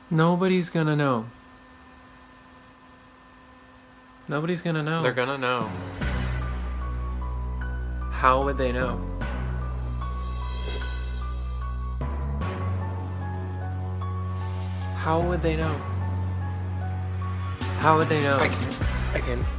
Nobody's gonna know. Nobody's gonna know. They're gonna know. How would they know? How would they know? How would they know? I can.